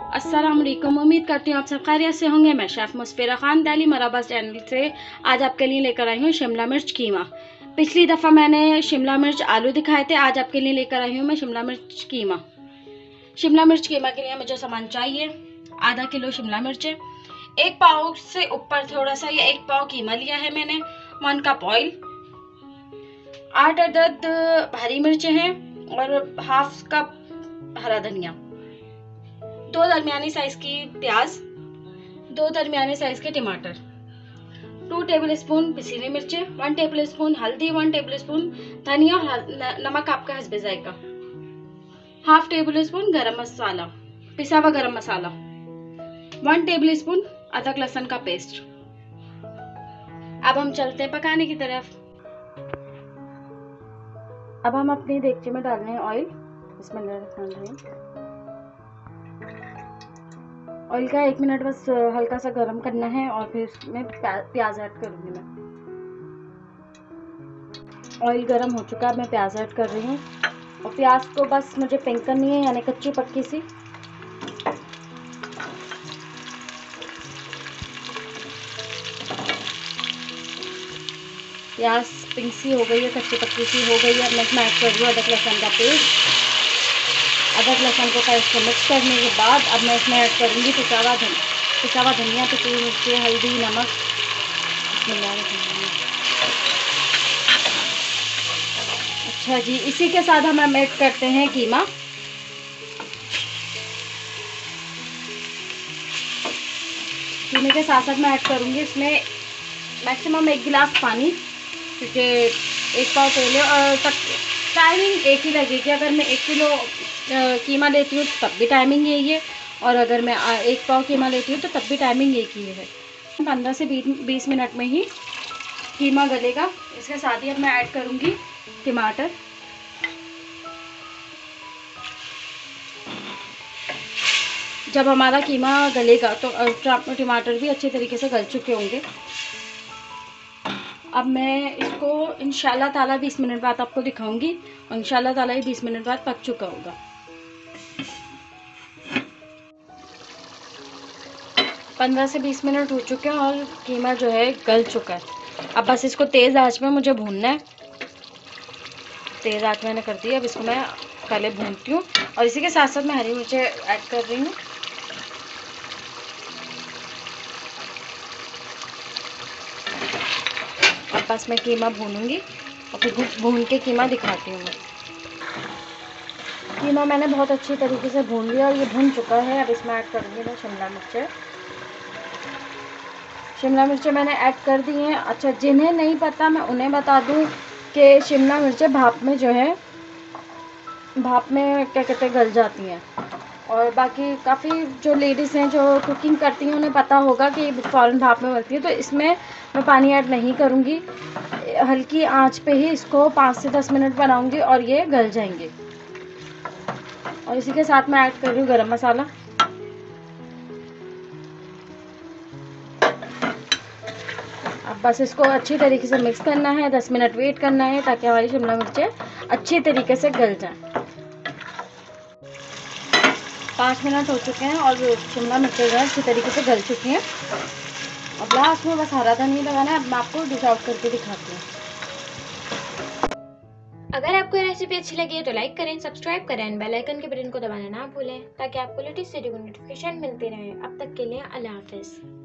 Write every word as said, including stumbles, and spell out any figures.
अस्सलाम वालेकुम। उम्मीद करती हूँ आप सब खैरियत से होंगे। मैं शेफ़ मुस्फिरा खान दाली मराबा चैनल से आज आपके लिए लेकर आई हूँ शिमला मिर्च कीमा। पिछली दफ़ा मैंने शिमला मिर्च आलू दिखाए थे, आज आपके लिए लेकर आई हूँ मैं शिमला मिर्च कीमा। शिमला मिर्च कीमा के लिए मुझे सामान चाहिए आधा किलो शिमला मिर्च, एक पाव से ऊपर थोड़ा सा या एक पाव कीमा लिया है मैंने, वन कप ऑयल, आठ अदद हरी मिर्चें हैं और हाफ कप हरा धनिया, दो दरमियानी साइज की प्याज, दो दरमियाने साइज के टमाटर, टू टेबल स्पून पिसी हुई मिर्चें, वन टेबल स्पून हल्दी, वन टेबल स्पून धनिया और नमक आपका हस्बे जायका, हाफ टेबल स्पून गरम मसाला, पिसा हुआ गरम मसाला, वन टेबल स्पून अदरक लहसुन का पेस्ट। अब हम चलते हैं पकाने की तरफ। अब हम अपनी देगची में डाल रहे हैं ऑयल। बिस्मिल्लाह। ऑयल का एक मिनट बस हल्का सा गर्म करना है और फिर इसमें प्याज ऐड करूँगी मैं। ऑयल गर्म हो चुका है, मैं प्याज ऐड कर रही हूँ और प्याज को बस मुझे पिंक करनी है, यानी कच्ची पक्की सी। प्याज पिंक सी हो गई है, कच्ची पक्की सी हो गई है। अब मैं इसमें ऐड कर रही हूँ अदरक लहसुन का पेस्ट। अदरक लहसुन को पेस्ट को मिक्स करने के बाद अब मैं इसमें ऐड करूँगी पिसा हुआ धनिया, पिसा हुआ धनिया, पिसी हुई मिर्ची, हल्दी, नमक। अच्छा जी, इसी के साथ हम ऐड करते हैं कीमा। कीमे के साथ साथ मैं ऐड करूँगी इसमें मैक्सिमम एक गिलास पानी, क्योंकि एक पाव तेल है और तक टाइमिंग एक ही लगेगी। अगर मैं एक किलो कीमा लेती हूँ तब भी टाइमिंग यही है, और अगर मैं एक पाव कीमा लेती हूँ तो तब भी टाइमिंग एक ही है। पंद्रह से बीस मिनट में ही कीमा गलेगा। इसके साथ ही अब मैं ऐड करूँगी टमाटर। जब हमारा कीमा गलेगा तो टमाटर भी अच्छे तरीके से गल चुके होंगे। अब मैं इसको इंशाल्लाह ताला बीस मिनट बाद आपको दिखाऊंगी और इंशाल्लाह ताला ये बीस मिनट बाद पक चुका होगा। पंद्रह से बीस मिनट हो चुके हैं और कीमा जो है गल चुका है। अब बस इसको तेज़ आंच में मुझे भूनना है। तेज़ आंच मैंने कर दी। अब इसको मैं पहले भूनती हूँ और इसी के साथ साथ मैं हरी मिर्चें ऐड कर रही हूँ। अब बस मैं कीमा भूनूंगी और फिर भून के कीमा दिखाती हूँ मैं। कीमा मैंने बहुत अच्छी तरीके से भून लिया और ये भून चुका है। अब इसमें ऐड करूँगी मैं शिमला मिर्चें। शिमला मिर्चें मैंने ऐड कर दी हैं। अच्छा, जिन्हें नहीं पता मैं उन्हें बता दूँ कि शिमला मिर्चें भाप में जो है भाप में क्या कहते हैं गल जाती हैं, और बाकी काफ़ी जो लेडीज़ हैं जो कुकिंग करती हैं उन्हें पता होगा कि फ़ौरन भाप में बनती है। तो इसमें मैं पानी ऐड नहीं करूँगी, हल्की आंच पे ही इसको पाँच से दस मिनट बनाऊँगी और ये गल जाएंगे। और इसी के साथ मैं ऐड कर रही हूँ गरम मसाला। अब बस इसको अच्छी तरीके से मिक्स करना है, दस मिनट वेट करना है ताकि हमारी शिमला मिर्चें अच्छी तरीके से गल जाएं। पाँच मिनट हो चुके हैं और शिमला मिर्चें जो है अच्छी तरीके से गल चुकी हैं। अब लास्ट में बस हरा धनिया लगाना है। अब मैं आपको डिश आउट करके दिखाती हूँ। अगर आपको रेसिपी अच्छी लगी तो लाइक करें, सब्सक्राइब करें एंड बेल आइकन के बटन को दबाना ना भूलें ताकि आपको लेटेस्ट वीडियो की नोटिफिकेशन मिलती रहे। अब तक के लिए अल्लाह हाफिज़।